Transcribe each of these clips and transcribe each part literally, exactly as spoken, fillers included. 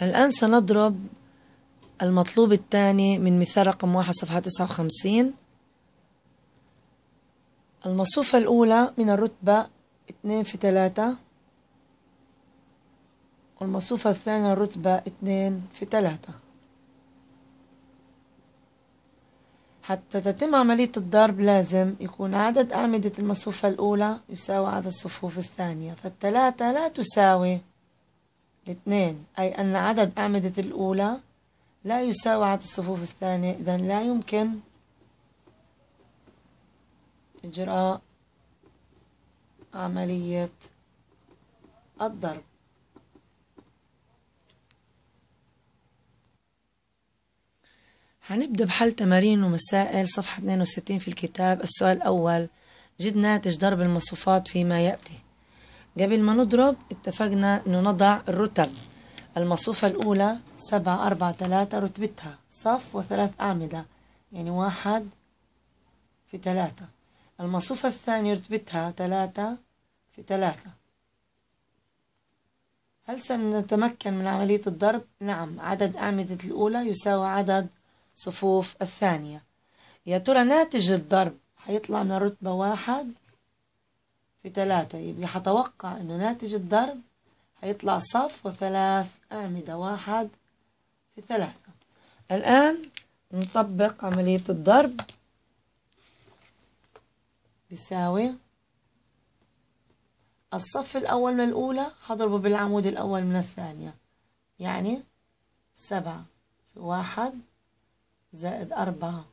الآن سنضرب المطلوب الثاني من مثال رقم واحد صفحة تسعة وخمسين. المصفوفة الأولى من الرتبة اثنين في ثلاثة، والمصفوفة الثانية الرتبة اثنين في ثلاثة. حتى تتم عملية الضرب لازم يكون عدد أعمدة المصفوفة الأولى يساوي عدد الصفوف الثانية، فالثلاثة لا تساوي الاثنين، أي أن عدد أعمدة الأولى لا يساوي عدد الصفوف الثانية، إذن لا يمكن إجراء عملية الضرب. هنبدأ بحل تمارين ومسائل صفحة اثنين وستين في الكتاب. السؤال الأول: جد ناتج ضرب المصفوفات فيما يأتي. قبل ما نضرب اتفقنا أنه نضع الرتب. المصفوفة الأولى سبعة أربعة ثلاثة، رتبتها صف وثلاث أعمدة، يعني واحد في ثلاثة. المصفوفة الثانية رتبتها ثلاثة في ثلاثة. هل سنتمكن من عملية الضرب؟ نعم، عدد أعمدة الأولى يساوي عدد صفوف الثانية. يا ترى ناتج الضرب هيطلع من الرتبة واحد في ثلاثة، يبقى هتوقع إنه ناتج الضرب هيطلع صف وثلاث أعمدة، واحد في ثلاثة. الآن نطبق عملية الضرب. بيساوي الصف الأول من الأولى هضربه بالعمود الأول من الثانية، يعني سبعة في واحد زائد أربعة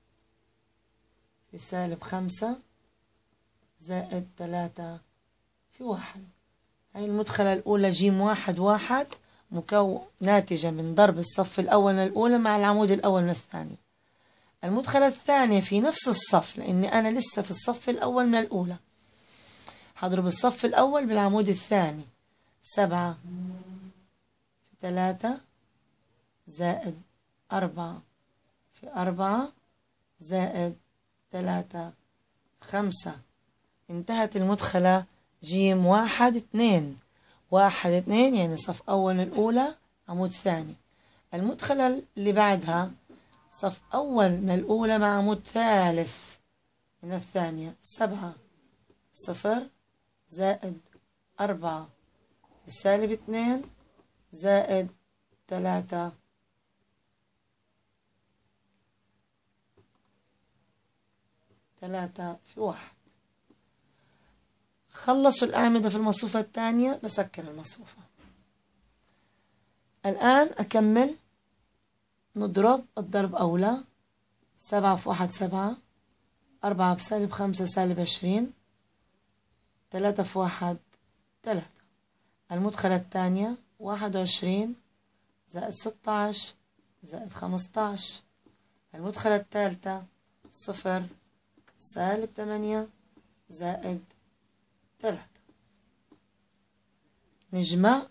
في سالب خمسة زائد ثلاثة في واحد. هاي المدخلة الأولى جيم واحد واحد مكون ناتجة من ضرب الصف الأول من الأولى مع العمود الأول من الثانية. المدخلة الثانية في نفس الصف، لأني أنا لسه في الصف الأول من الأولى، هضرب الصف الأول بالعمود الثاني، سبعة في ثلاثة زائد أربعة في أربعة زائد ثلاثة في خمسة. انتهت المدخلة جيم واحد اثنين، واحد اثنين يعني صف أول من الأولى عمود ثاني. المدخلة اللي بعدها صف أول من الأولى مع عمود ثالث من الثانية، سبعة صفر زائد أربعة في سالب اثنين زائد ثلاثة ثلاثة في واحد. خلصوا الأعمدة في المصفوفة الثانية، بسكر المصفوفة. الآن أكمل نضرب. الضرب أولى، سبعة في واحد سبعة، أربعة في سالب خمسة سالب عشرين، ثلاثة في واحد ثلاثة. المدخلة الثانية واحد وعشرين زائد ستة عشر زائد خمسة عشر. المدخلة الثالثة صفر سالب ثمانية زائد ثلاثة. نجمع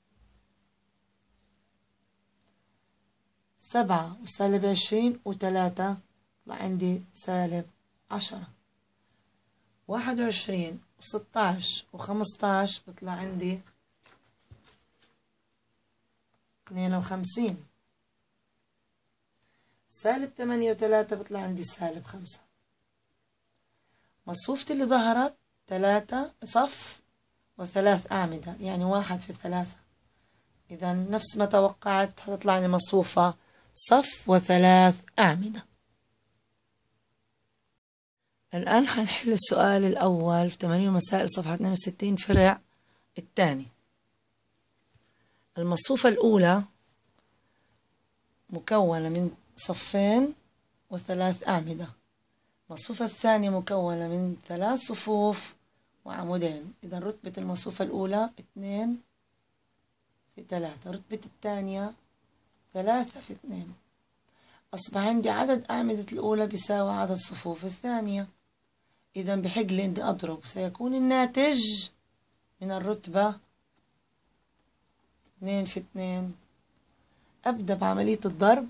سبعة وسالب عشرين وثلاثة، طلع عندي سالب عشرة. واحد وعشرين وستة عشر وخمسة عشر بطلع عندي اثنين وخمسين. سالب ثمانية وثلاثة بطلع عندي سالب خمسة. مصفوفتي اللي ظهرت ثلاثة صف وثلاث أعمدة، يعني واحد في ثلاثة. إذا نفس ما توقعت هتطلع لي مصفوفة صف وثلاث أعمدة. الآن حنحل السؤال الأول في تمارين مسائل صفحة اثنين وستين فرع الثاني. المصفوفة الأولى مكونة من صفين وثلاث أعمدة. المصفوفة الثانية مكونة من ثلاث صفوف وعمودين. إذا رتبة المصفوفة الأولى اثنين في ثلاثة، رتبة الثانية ثلاثة في اثنين. أصبح عندي عدد أعمدة الأولى بيساوي عدد صفوف الثانية. إذا بحق لي إني أضرب، سيكون الناتج من الرتبة اثنين في اثنين. أبدأ بعملية الضرب.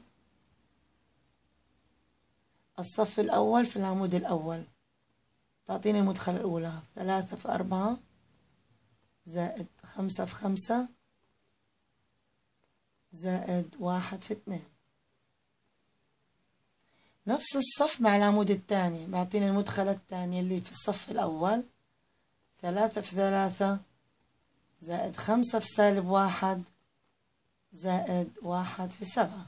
الصف الأول في العمود الأول تعطيني المدخلة الأولى ثلاثة في أربعة زائد خمسة في خمسة زائد واحد في اتنين. نفس الصف مع العمود الثاني، بعطيني المدخلة الثانية اللي في الصف الأول، ثلاثة في ثلاثة زائد خمسة في سالب واحد زائد واحد في سبعة.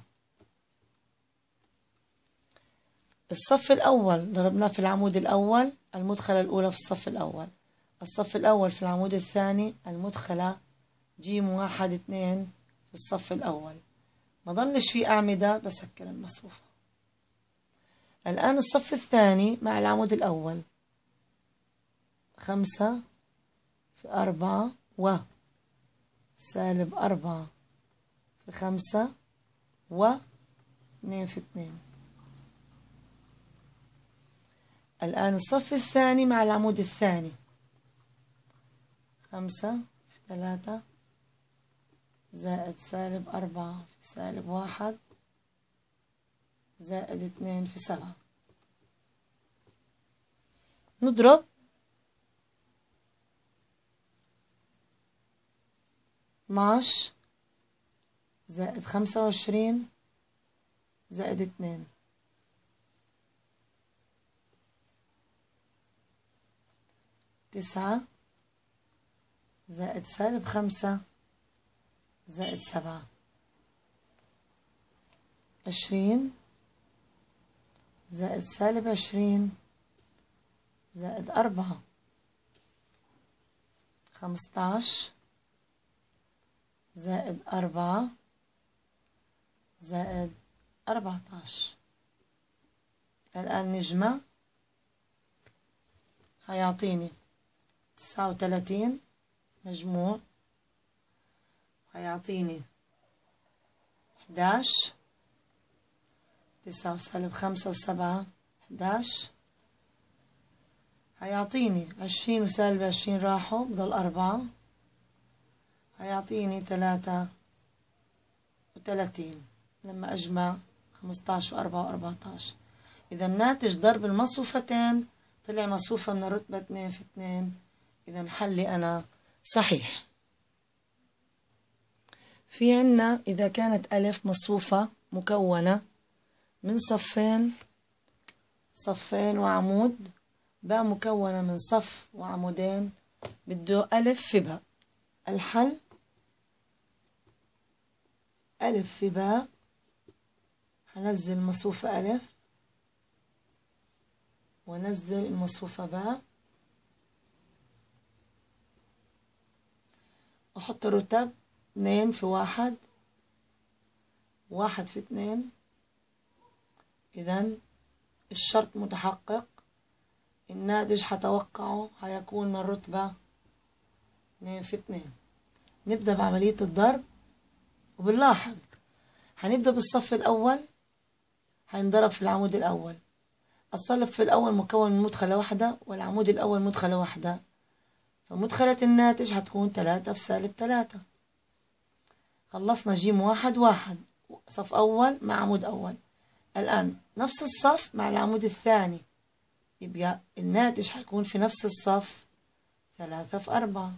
الصف الأول ضربناه في العمود الأول، المدخلة الأولى في الصف الأول، الصف الأول في العمود الثاني، المدخلة جيم واحد اتنين في الصف الأول. ما ضلش في أعمدة، بسكر المصفوفة. الآن الصف الثاني مع العمود الأول، خمسة في أربعة و سالب أربعة في خمسة و اثنين في اثنين. الآن الصف الثاني مع العمود الثاني، خمسة في ثلاثة زائد سالب أربعة في سالب واحد زائد اثنين في سبعة. نضرب اثناعش زائد خمسة وعشرين زائد اثنين، تسعة زائد سالب خمسة زائد سبعة، عشرين زائد سالب عشرين زائد أربعة، خمستاش زائد أربعة زائد أربعتاش. الآن نجمع، هيعطيني تسعة وثلاثين مجموع، هيعطيني حداش، تسعة وسالب خمسة وسبعة حداش، هيعطيني عشرين وسالب عشرين راحوا بضل أربعة، هيعطيني ثلاثة وثلاثين لما أجمع خمستاش وأربعة وأربعتاش. إذا الناتج ضرب المصفوفتين طلع مصفوفة من الرتبة اثنين في اثنين. إذا حلي أنا صحيح. في عنا إذا كانت ألف مصفوفة مكونة من صفين، صفين وعمود، باء مكونة من صف وعمودين، بده ألف في باء. الحل ألف في باء، هنزل المصفوفة ألف ونزل المصفوفة باء، أحط الرتب اثنين في واحد، واحد في اثنين. إذن الشرط متحقق، الناتج حتوقعه هيكون من رتبة اثنين في اثنين. نبدأ بعملية الضرب، وبنلاحظ هنبدأ بالصف الأول، هينضرب في العمود الأول. الصف في الأول مكون من مدخلة واحدة، والعمود الأول مدخلة واحدة، فمدخلة الناتج هتكون ثلاثة في سالب ثلاثة. خلصنا جيم واحد واحد، صف أول مع عمود أول. الآن نفس الصف مع العمود الثاني، يبقى الناتج هيكون في نفس الصف ثلاثة في أربعة.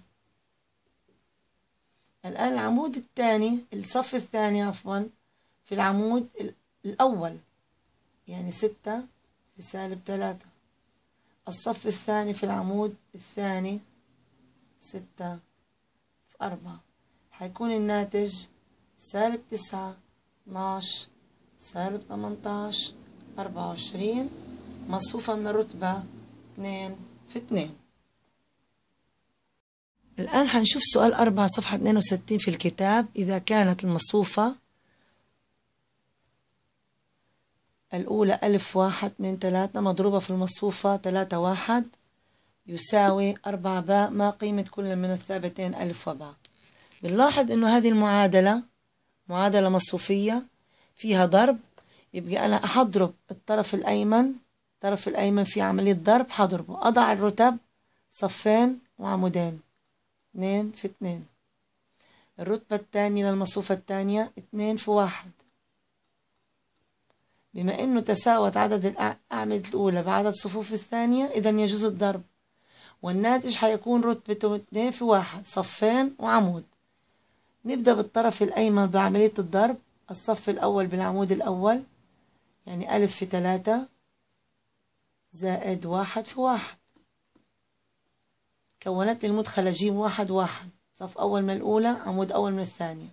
الآن العمود الثاني، الصف الثاني عفوا، في العمود الأول، يعني ستة في سالب ثلاثة. الصف الثاني في العمود الثاني ستة في أربعة، هيكون الناتج سالب تسعة، اثناش، سالب ثمنتاش، أربعة وعشرين، مصفوفة من الرتبة اثنين في اثنين. الآن هنشوف سؤال أربعة صفحة اثنين وستين في الكتاب. إذا كانت المصفوفة الأولى ألف واحد اثنين ثلاثة مضروبة في المصفوفة ثلاثة واحد يساوي أربعة باء، ما قيمة كل من الثابتين ألف وباء؟ بنلاحظ إنه هذه المعادلة معادلة مصفوفية فيها ضرب، يبقى أنا أحضرب الطرف الأيمن، الطرف الأيمن في عملية ضرب حضربه، أضع الرتب صفين وعمودين اثنين في اثنين. الرتبة الثانية للمصفوفة الثانية اثنين في واحد. بما إنه تساوت عدد الأعمدة الأولى بعدد صفوف الثانية، إذا يجوز الضرب، والناتج حيكون رتبته اثنين في واحد، صفين وعمود. نبدأ بالطرف الأيمن بعملية الضرب، الصف الأول بالعمود الأول، يعني ألف في تلاتة زائد واحد في واحد. كونت لي المدخلة جيم واحد واحد، صف أول من الأولى، عمود أول من الثانية.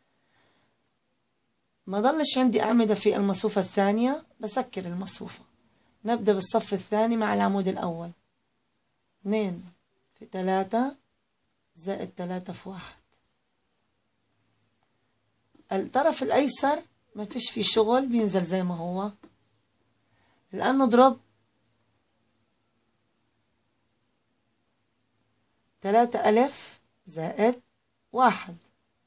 ما ضلش عندي أعمدة في المصفوفة الثانية، بسكر المصفوفة. نبدأ بالصف الثاني مع العمود الأول، اثنين في تلاتة زائد تلاتة في واحد. الطرف الأيسر ما فيش فيه شغل، بينزل زي ما هو. الآن نضرب تلاتة ألف زائد واحد،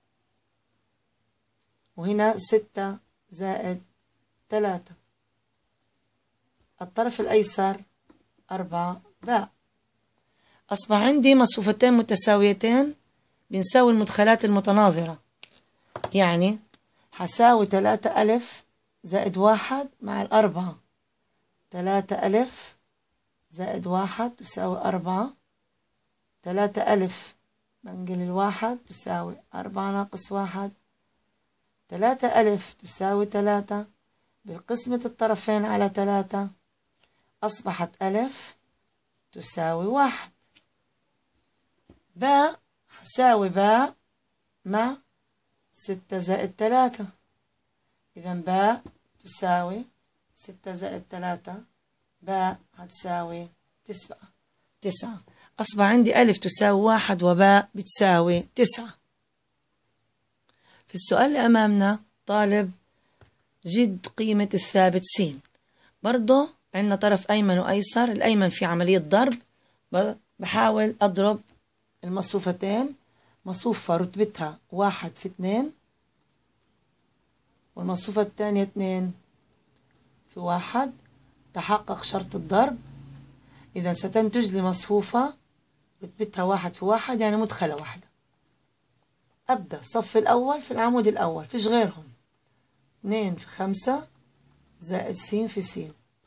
وهنا ستة زائد تلاتة. الطرف الأيسر أربعة باء. أصبح عندي مصفوفتين متساويتين بنساوي المدخلات المتناظرة، يعني حساوي تلاتة ألف زائد واحد مع الأربعة. تلاتة ألف زائد واحد تساوي أربعة. تلاتة ألف بنقل الواحد تساوي أربعة ناقص واحد. تلاتة ألف تساوي تلاتة، بقسمة الطرفين على تلاتة أصبحت ألف تساوي واحد. باء حساوي باء مع ستة زائد تلاتة، إذا باء تساوي ستة زائد تلاتة، باء هتساوي تسعة. تسعة أصبح عندي ألف تساوي واحد وباء بتساوي تسعة. في السؤال اللي أمامنا طالب جد قيمة الثابت س. برضه عندنا طرف أيمن وأيسر. الأيمن في عملية ضرب، بحاول أضرب المصفوفتين. مصفوفة رتبتها واحد في اتنين، والمصفوفة الثانية اتنين في واحد. تحقق شرط الضرب، إذا ستنتج لي مصفوفة رتبتها واحد في واحد، يعني مدخلة واحدة. أبدأ الصف الأول في العمود الأول، فيش غيرهم. اتنين في خمسة زائد س في س.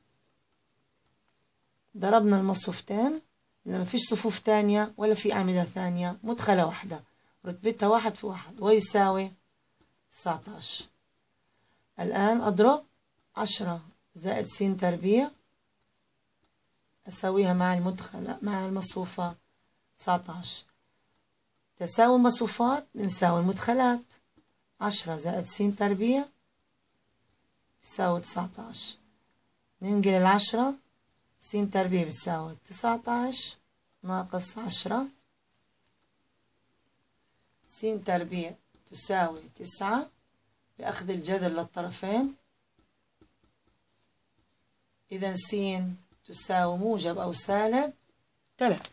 ضربنا المصفوفتين لأن مفيش صفوف تانية ولا في أعمدة ثانية، مدخلة واحدة رتبتها واحد في واحد، ويساوي تسعتاشر. الآن أضرب عشرة زائد س تربيع، أساويها مع المدخلة مع المصفوفة تسعتاشر. تساوي المصفوفات بنساوي المدخلات. عشرة زائد س تربيع يساوي تسعتاشر. ننقل العشرة، س تربيع بتساوي تسعتاشر ناقص عشرة. س تربيع تساوي تسعة بأخذ الجذر للطرفين، إذا س تساوي موجب أو سالب ثلاثة.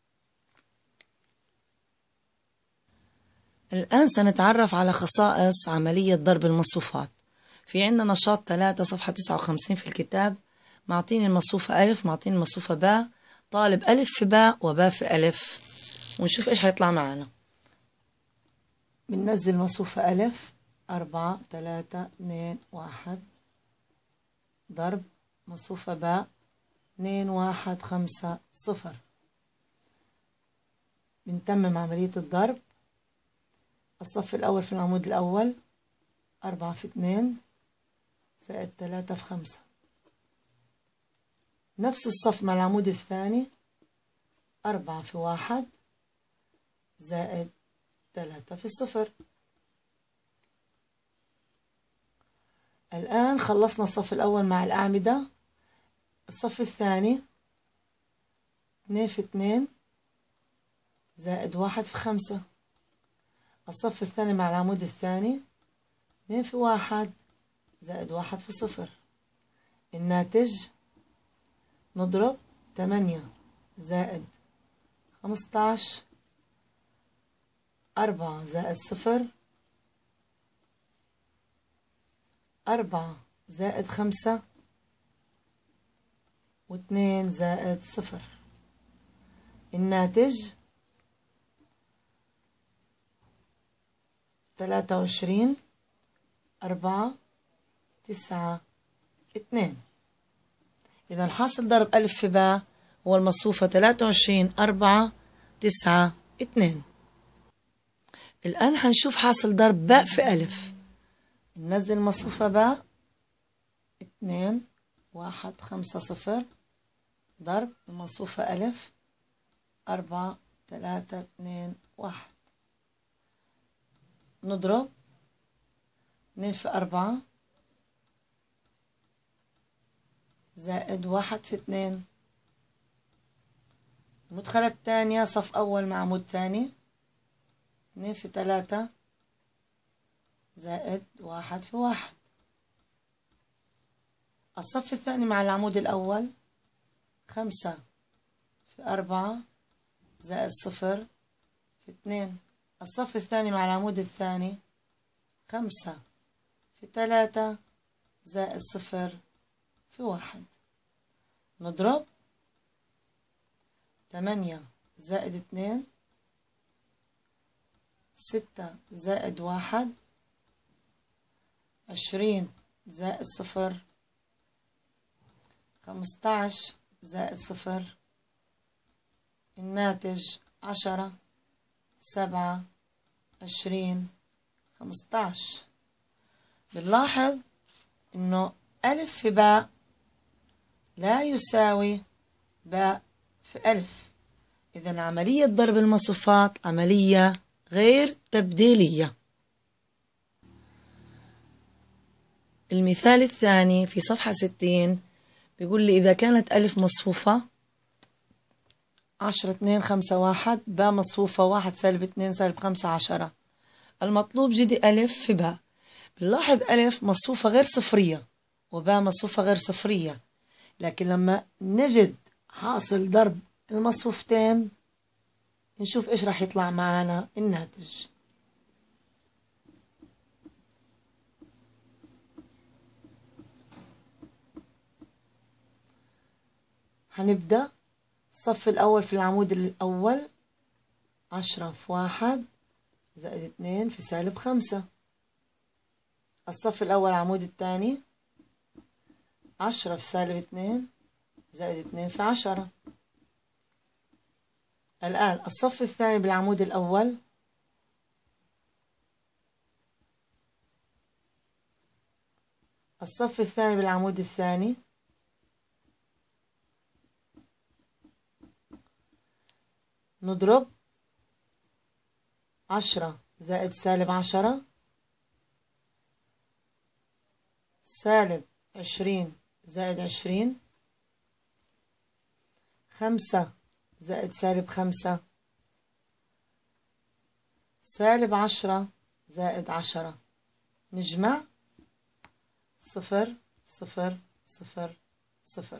الآن سنتعرف على خصائص عملية ضرب المصفوفات. في عندنا نشاط ثلاثة صفحة تسعة وخمسين في الكتاب، معطيني المصفوفة ألف، معطيني المصفوفة باء. طالب ألف في باء وباء في ألف، ونشوف إيش هيطلع معنا. بننزل مصفوفة ألف أربعة ثلاثة اثنين واحد، ضرب مصفوفة باء اثنين واحد خمسة صفر. بنتمم عملية الضرب. الصف الأول في العمود الأول أربعة في اثنين زائد ثلاثة في خمسة. نفس الصف مع العمود الثاني، أربعة في واحد زائد ثلاثة في صفر. الآن خلصنا الصف الأول مع الأعمدة. الصف الثاني اثنين في اثنين زائد واحد في خمسة. الصف الثاني مع العمود الثاني اثنين في واحد زائد واحد في صفر. الناتج نضرب ثمانية زائد خمستاشر، أربعة زائد صفر، أربعة زائد خمسة، واثنين زائد صفر. الناتج ثلاثة وعشرين، أربعة، تسعة، اثنين. إذا الحاصل ضرب ألف في باء هو المصفوفة ثلاثة وعشرين، أربعة، تسعة، اثنين. الآن حنشوف حاصل ضرب باء في ألف. ننزل مصفوفة باء، اتنين واحد خمسة صفر، ضرب المصفوفة ألف، أربعة تلاتة اتنين واحد. نضرب اتنين في أربعة زائد واحد في اتنين. المدخلة الثانية صف أول مع عمود ثاني، اتنين في تلاتة زائد واحد في واحد. الصف الثاني مع العمود الأول، خمسة في أربعة زائد صفر في اتنين. الصف الثاني مع العمود الثاني، خمسة في تلاتة زائد صفر في واحد. نضرب تمانية زائد اتنين، ستة زائد واحد، عشرين زائد صفر، خمستاش زائد صفر. الناتج عشرة، سبعة، عشرين، خمستاش. بنلاحظ إنه ألف في باء لا يساوي باء في ألف. إذن عملية ضرب المصفوفات عملية غير تبديلية. المثال الثاني في صفحة ستين بيقول لي إذا كانت ألف مصفوفة عشرة اتنين خمسة واحد، باء مصفوفة واحد سالب اتنين سالب خمسة عشرة، المطلوب جدي ألف في باء. بنلاحظ ألف مصفوفة غير صفرية وباء مصفوفة غير صفرية، لكن لما نجد حاصل ضرب المصفوفتين نشوف إيش راح يطلع معانا الناتج. هنبدأ الصف الأول في العمود الأول، عشرة في واحد زائد اتنين في سالب خمسة. الصف الأول العمود الثاني، عشرة في سالب اتنين زائد اتنين في عشرة. الآن الصف الثاني بالعمود الأول، الصف الثاني بالعمود الثاني، نضرب عشرة زائد سالب عشرة، سالب عشرين زائد عشرين، خمسة زائد سالب خمسة، سالب عشرة زائد عشرة. نجمع صفر صفر صفر صفر.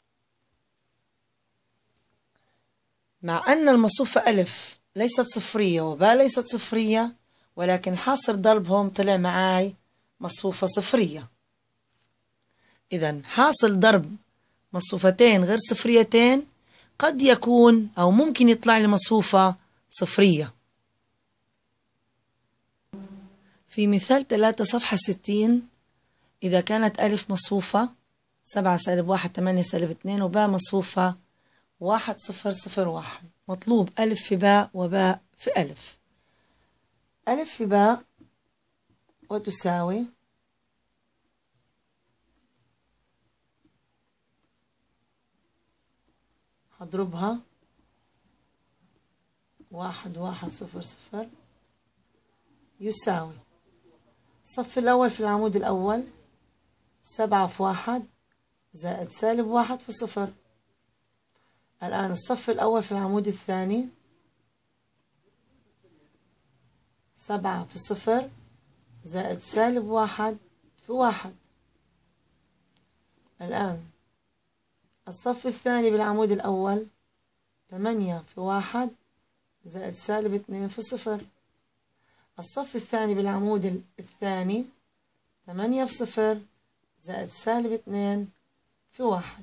مع أن المصفوفة ألف ليست صفرية وباء ليست صفرية، ولكن حاصل ضربهم طلع معاي مصفوفة صفرية. إذن حاصل ضرب مصفوفتين غير صفريتين قد يكون أو ممكن يطلع لي مصفوفة صفرية. في مثال ثلاثة صفحة ستين، إذا كانت ألف مصفوفة سبعة سالب واحد تمانية سالب اتنين وباء مصفوفة واحد صفر صفر واحد، مطلوب ألف في باء وباء في ألف. ألف في باء وتساوي هضربها واحد واحد صفر صفر يساوي الصف الأول في العمود الأول، سبعة في واحد زائد سالب واحد في صفر. الآن الصف الأول في العمود الثاني، سبعة في صفر زائد سالب واحد في واحد. الآن الصف الثاني بالعمود الأول، تمانية في واحد زائد سالب اتنين في صفر. الصف الثاني بالعمود الثاني، تمانية في صفر زائد سالب اتنين في واحد.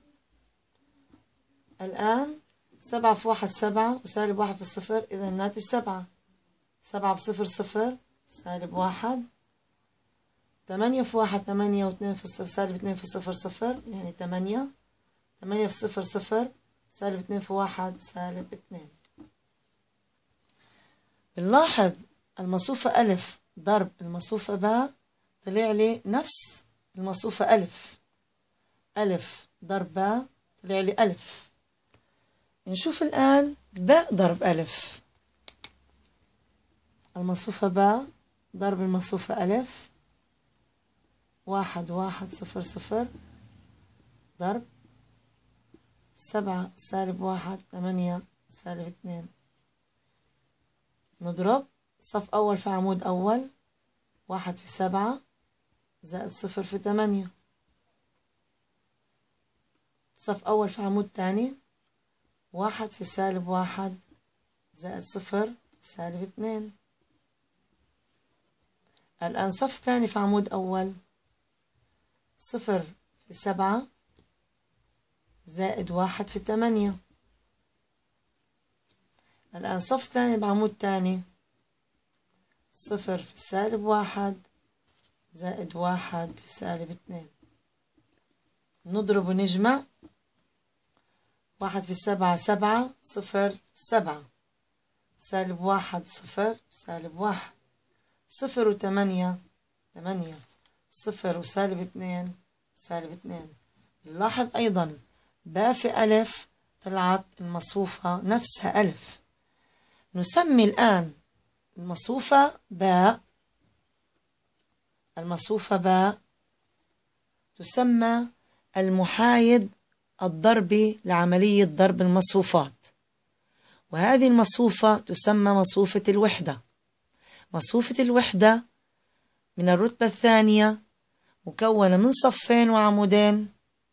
الآن سبعة في واحد سبعة وسالب واحد في الصفر، إذا الناتج سبعة. سبعة بصفر صفر سالب واحد، تمانية في واحد تمانية واثنين في الصفر سالب اتنين في الصفر صفر، يعني تمانية. تمانية في صفر صفر سالب اتنين في واحد سالب اتنين. بنلاحظ المصفوفة ألف ضرب المصفوفة باء طلع لي نفس المصفوفة ألف. ألف ضرب باء طلع لي ألف. نشوف الآن باء ضرب ألف. المصفوفة باء ضرب المصفوفة ألف. واحد واحد صفر صفر ضرب سبعة سالب واحد ثمانية سالب اثنين. نضرب صف أول في عمود أول، واحد في سبعة زائد صفر في ثمانية. صف أول في عمود تاني، واحد في سالب واحد زائد صفر في سالب اثنين. الآن صف ثاني في عمود أول، صفر في سبعة زائد واحد في ثمانية. الآن صف ثاني بعمود تاني، صفر في سالب واحد زائد واحد في سالب اثنين. نضرب ونجمع. واحد في سبعة سبعة، صفر سبعة، سالب واحد صفر سالب واحد، صفر وثمانية ثمانية، صفر وسالب اثنين سالب اثنين. نلاحظ أيضا باء في ألف طلعت المصفوفة نفسها ألف. نسمي الآن المصفوفة باء، المصفوفة باء تسمى المحايد الضربي لعملية ضرب المصفوفات، وهذه المصفوفة تسمى مصفوفة الوحدة. مصفوفة الوحدة من الرتبة الثانية، مكونة من صفين وعمودين.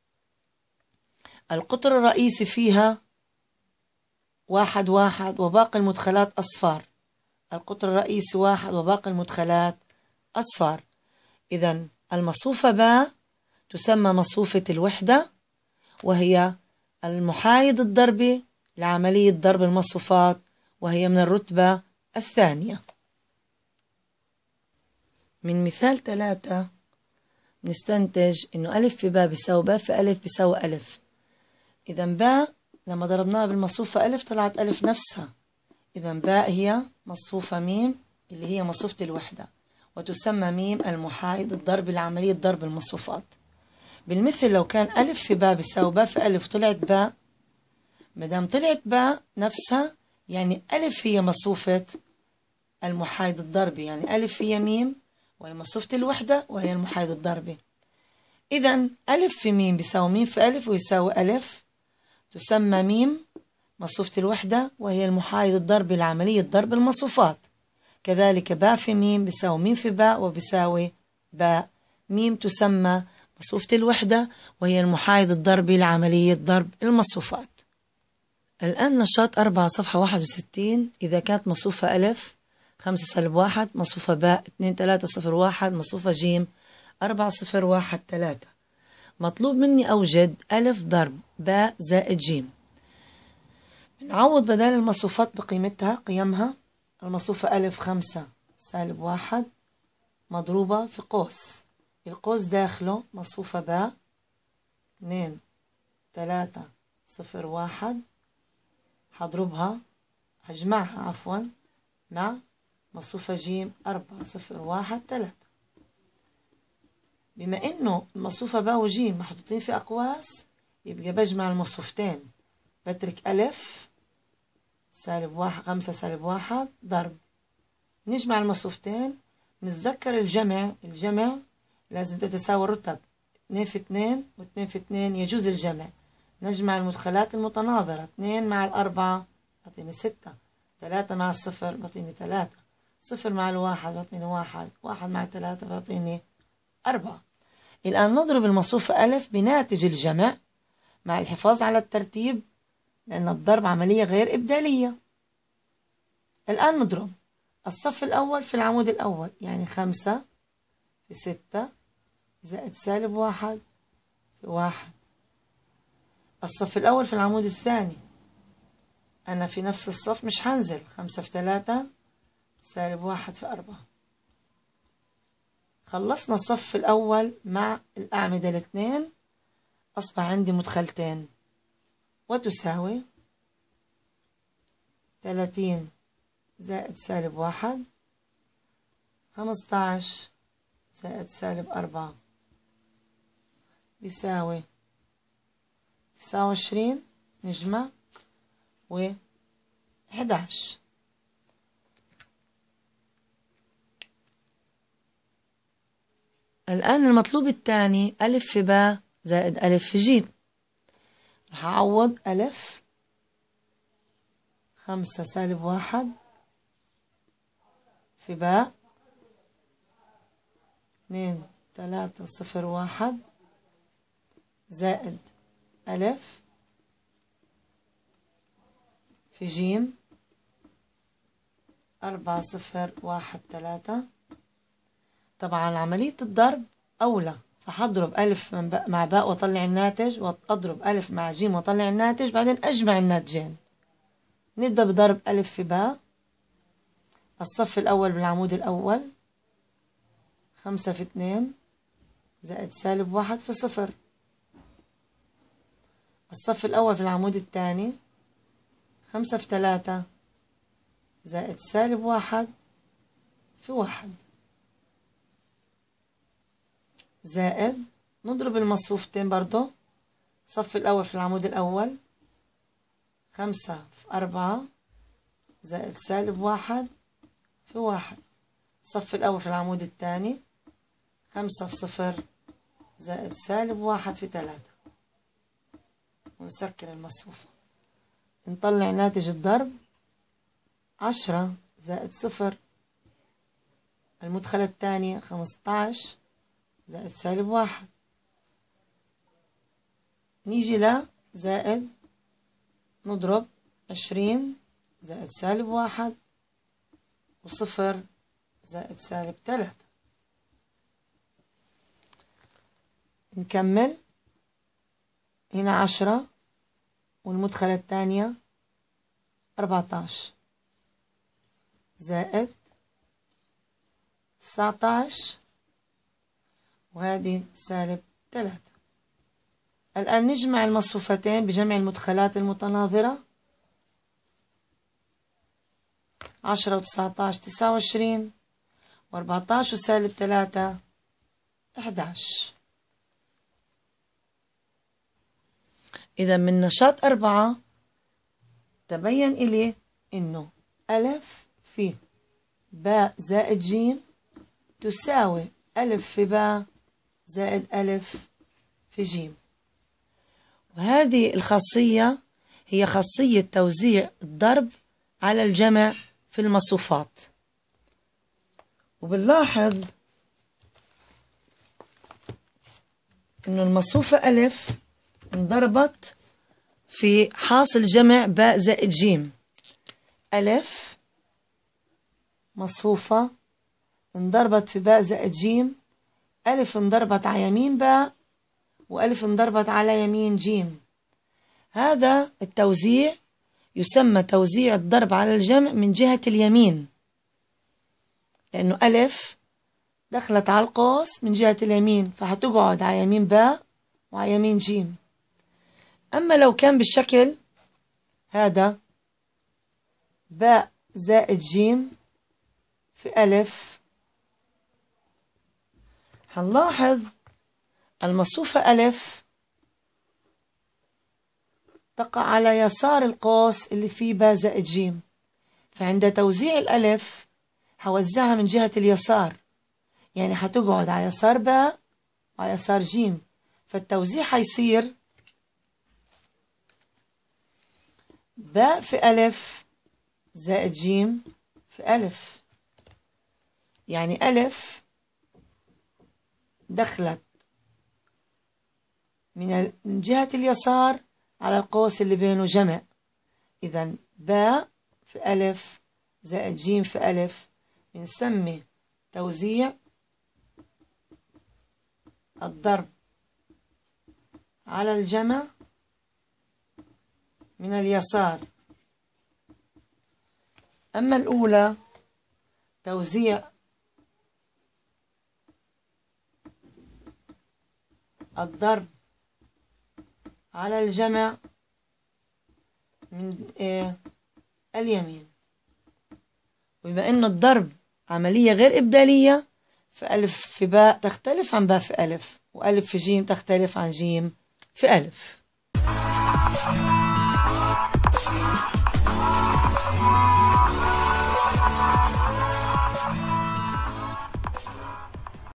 القطر الرئيسي فيها واحد واحد وباقي المدخلات أصفار. القطر الرئيسي واحد وباقي المدخلات أصفار. إذن المصفوفة باء تسمى مصفوفة الوحدة، وهي المحايد الضربي لعملية ضرب المصفوفات، وهي من الرتبة الثانية. من مثال ثلاثة نستنتج إنه ألف في باء بيساوي باء في ألف بيساوي ألف. إذا باء لما ضربناها بالمصفوفة ألف طلعت ألف نفسها. إذا باء هي مصفوفة ميم اللي هي مصفوفة الوحدة، وتسمى ميم المحايد الضربي لعملية ضرب المصفوفات. بالمثل لو كان ألف في باء بيساوي باء في ألف وطلعت باء، مدام طلعت باء نفسها يعني ألف هي مصفوفة المحايد الضربي، يعني ألف هي ميم وهي مصفوفة الوحدة وهي المحايد الضربي. إذا ألف في ميم بيساوي ميم في ألف ويساوي ألف، تسمى ميم مصفوفة الوحدة وهي المحايد الضربي لعملية ضرب المصفوفات. كذلك باء في ميم بيساوي ميم في باء وبيساوي باء. ميم تسمى مصفوفة الوحدة وهي المحايد الضربي لعملية ضرب المصفوفات. الآن نشاط أربعة صفحة واحد وستين. إذا كانت مصفوفة ألف خمسة سالب واحد، مصفوفة باء اثنين ثلاثة صفر واحد، مصفوفة جيم أربعة صفر واحد ثلاثة. مطلوب مني أوجد ألف ضرب باء زائد جيم. نعوض بدل المصفوفات بقيمتها قيمها. المصفوفة ألف خمسة سالب واحد مضروبة في قوس، القوس داخله مصفوفة باء اثنين ثلاثة صفر واحد، هضربها هجمعها عفوا مع مصفوفة جيم أربعة صفر واحد ثلاثة. بما إنه المصفوفة باء وجيم محطوطين في أقواس، يبقى بجمع المصفوفتين. بترك ألف سالب واحد خمسة سالب واحد ضرب، نجمع المصفوفتين. نتذكر الجمع، الجمع لازم تتساوى الرتب، اثنين في اثنين واثنين في اثنين يجوز الجمع. نجمع المدخلات المتناظرة، اثنين مع الأربعة بعطيني ستة، ثلاثة مع الصفر بعطيني ثلاثة، صفر مع الواحد بعطيني واحد، واحد مع ثلاثة بعطيني أربعة. الآن نضرب المصفوفة ألف بناتج الجمع مع الحفاظ على الترتيب، لأن الضرب عملية غير إبدالية. الآن نضرب الصف الأول في العمود الأول، يعني خمسة في ستة زائد سالب واحد في واحد. الصف الأول في العمود الثاني، أنا في نفس الصف مش هنزل، خمسة في ثلاثة سالب واحد في أربعة. خلصنا الصف الأول مع الأعمدة الاثنين، أصبح عندي مدخلتين وتساوي ثلاثين زائد سالب واحد خمستاش زائد سالب أربعة بيساوي تسعة وعشرين، نجمع و إحداش. الآن المطلوب الثاني ألف في باء زائد ألف في جيم. رح أعوض ألف خمسة سالب واحد في باء اثنين ثلاثة صفر واحد زائد ألف في جيم أربعة صفر واحد ثلاثة. طبعا عملية الضرب أولى، فحضرب ألف مع باء وأطلع الناتج، وأضرب ألف مع جيم وأطلع الناتج، بعدين أجمع الناتجين. نبدأ بضرب ألف في باء، الصف الأول بالعمود الأول، خمسة في اثنين زائد سالب واحد في صفر. الصف الأول في العمود الثاني، خمسة في ثلاثة زائد سالب واحد في واحد، زائد نضرب المصفوفتين برضو. الصف الأول في العمود الأول، خمسة في أربعة زائد سالب واحد في واحد. الصف الأول في العمود الثاني، خمسة في صفر زائد سالب واحد في ثلاثة. ونسكر المصفوفة، نطلع ناتج الضرب عشرة زائد صفر. المدخلة الثانية خمستاش زائد سالب واحد. نيجي ل زائد، نضرب عشرين زائد سالب واحد وصفر زائد سالب ثلاثة. نكمل هنا عشرة والمدخلة الثانية أربعتاش زائد تسعتاش وهذه سالب ثلاثة. الآن نجمع المصفوفتين بجمع المدخلات المتناظرة. عشرة وتسعتاش تسعة وعشرين، وأربعتاش وسالب ثلاثة إحداش. إذا من نشاط أربعة تبين إلي إنه ألف في باء زائد جيم تساوي ألف في باء زائد ألف في جيم. وهذه الخاصية هي خاصية توزيع الضرب على الجمع في المصفوفات. وبنلاحظ إنه المصفوفة ألف انضربت في حاصل جمع باء زائد جيم. ألف مصفوفة انضربت في باء زائد جيم، ألف انضربت على يمين باء وألف انضربت على يمين جيم. هذا التوزيع يسمى توزيع الضرب على الجمع من جهة اليمين، لأنه ألف دخلت على القوس من جهة اليمين، فهتقعد على يمين باء وعلى يمين جيم. أما لو كان بالشكل هذا باء زائد جيم في ألف، هنلاحظ المصفوفة ألف تقع على يسار القوس اللي فيه باء زائد جيم، فعند توزيع الألف هوزعها من جهة اليسار، يعني هتقعد على يسار باء وعلى يسار جيم، فالتوزيع هيصير باء في ألف زائد جيم في ألف. يعني ألف دخلت من جهة اليسار على القوس اللي بينه جمع، إذا باء في ألف زائد جيم في ألف بنسمي توزيع الضرب على الجمع من اليسار. أما الأولى توزيع الضرب على الجمع من إيه؟ اليمين. وبما إنه الضرب عملية غير إبدالية، فألف في باء تختلف عن باء في ألف، وألف في جيم تختلف عن جيم في ألف.